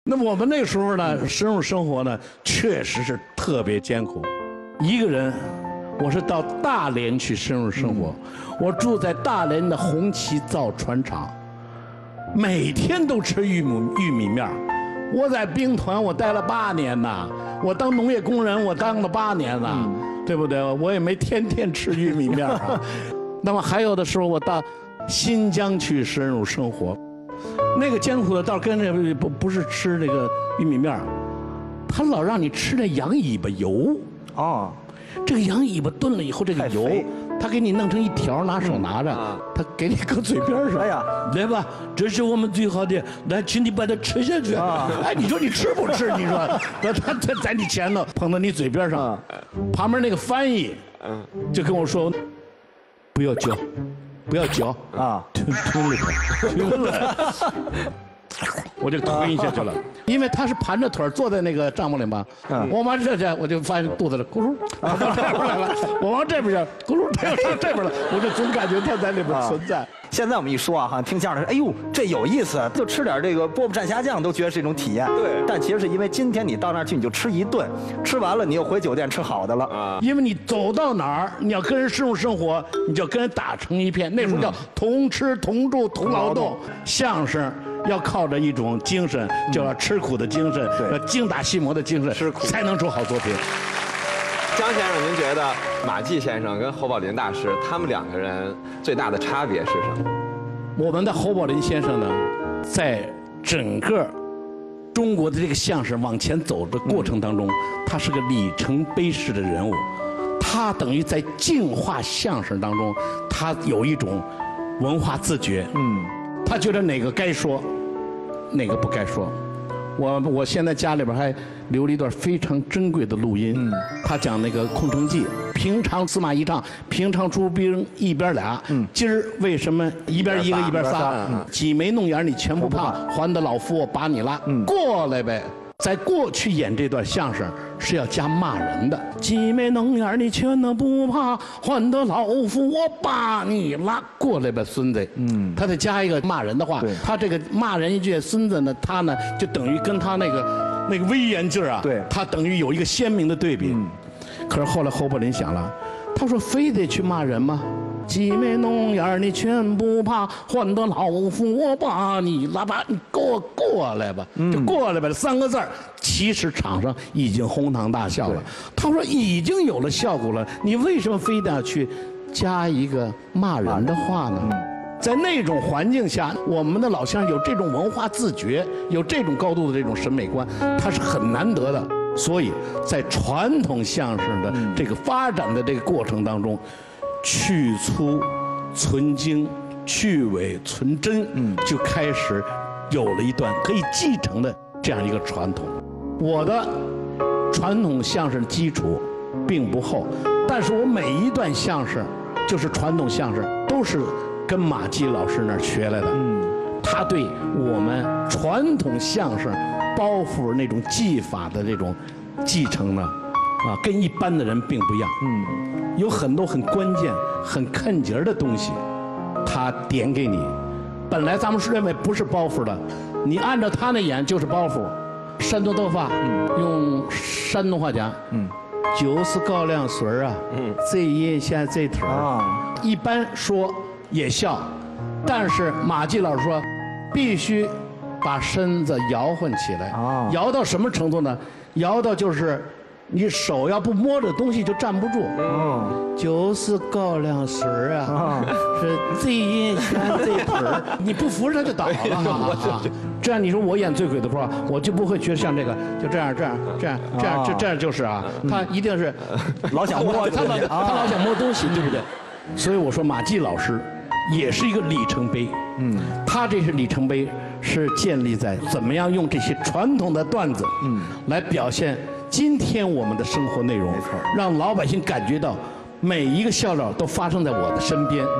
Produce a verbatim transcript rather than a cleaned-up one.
那么我们那时候呢，深入生活呢，确实是特别艰苦。一个人，我是到大连去深入生活，我住在大连的红旗造船厂，每天都吃玉米玉米面儿。我在兵团我待了八年呐，我当农业工人我当了八年呐，嗯、对不对？我也没天天吃玉米面啊。那么还有的时候我到新疆去深入生活。那个艰苦的倒跟这不不是吃这个玉米面，他老让你吃那羊尾巴油。哦，这个羊尾巴炖了以后，这个油他给你弄成一条，拿手拿着，嗯、他给你搁嘴边上。哎呀，来吧，这是我们最好的，来，请你把它吃下去。啊、哎，你说你吃不吃？你说他他他在你前头捧到你嘴边上，啊、旁边那个翻译就跟我说，不要嚼。不要嚼啊，吞吞了，吞了，我就吞下去了。因为他是盘着腿坐在那个帐篷里嘛，嗯、我往这去，我就发现肚子里咕噜，跑到这边来了；我往这边去，咕噜，他又上这边了。我就总感觉他在里边存在。啊、 现在我们一说啊，好像听相声，哎呦，这有意思，就吃点这个饽饽蘸虾酱都觉得是一种体验。对，但其实是因为今天你到那儿去，你就吃一顿，吃完了你又回酒店吃好的了。啊， 因为你走到哪儿，你要跟人深入生活，你就跟人打成一片。那时候叫同吃同住同劳动。嗯、相声要靠着一种精神，就要吃苦的精神，要精打细磨的精神，吃苦才能出好作品。 江先生，您觉得马季先生跟侯宝林大师他们两个人最大的差别是什么？ 我们的侯宝林先生呢，在整个中国的这个相声往前走的过程当中，嗯、他是个里程碑式的人物。他等于在净化相声当中，他有一种文化自觉。嗯，他觉得哪个该说，哪个不该说。我我现在家里边还留了一段非常珍贵的录音，嗯、他讲那个《空城计》，平常司马懿唱，平常出兵一边俩，嗯、今儿为什么一边一个一边仨？嗯、挤眉弄眼你全不怕，还得老夫我把你拉，嗯、过来呗。在过去演这段相声是要加骂人的，挤眉弄眼你全都不怕，还得老夫我把你拉过来吧，孙子。嗯，他得加一个骂人的话。他这个骂人一句孙子呢，他呢就等于跟他那个那个威严劲儿啊，对，他等于有一个鲜明的对比。嗯，可是后来侯宝林想了，他说非得去骂人吗？挤眉弄眼你全不怕，还得老夫我把你拉吧，你给我过来吧，嗯、就过来吧。三个字儿，其实场上已经哄堂大笑了。他说已经有了效果了，你为什么非得要去加一个骂人的话呢？嗯、在那种环境下，我们的老相声有这种文化自觉，有这种高度的这种审美观，它是很难得的。所以在传统相声的这个发展的这个过程当中，去粗存精，去伪存真，嗯，就开始有了一段可以继承的这样一个传统。我的传统相声基础并不厚，但是我每一段相声就是传统相声，都是跟马季老师那儿学来的。嗯，他对我们传统相声包袱那种技法的这种继承呢，啊，跟一般的人并不一样。嗯。有很多很关键、很看节的东西，他点给你。本来咱们是认为不是包袱的，你按照他那演就是包袱。山东豆发，嗯、用山东话讲，嗯、就是高粱水啊，嗯、这一下这头啊，一般说也笑，但是马季老师说，必须把身子摇晃起来，啊、摇到什么程度呢？摇到就是。你手要不摸着东西就站不住，嗯，就是高粱水啊，是这一拳这腿儿，你不扶着他就倒了啊！这样你说我演醉鬼的话，我就不会觉得像这个，就这样这样这样这样这这样就是啊，他一定是老想摸， 他老他老想摸东西，对不对？所以我说马季老师也是一个里程碑，嗯，他这是里程碑是建立在怎么样用这些传统的段子，嗯，来表现。今天我们的生活内容，让老百姓感觉到每一个笑料都发生在我的身边。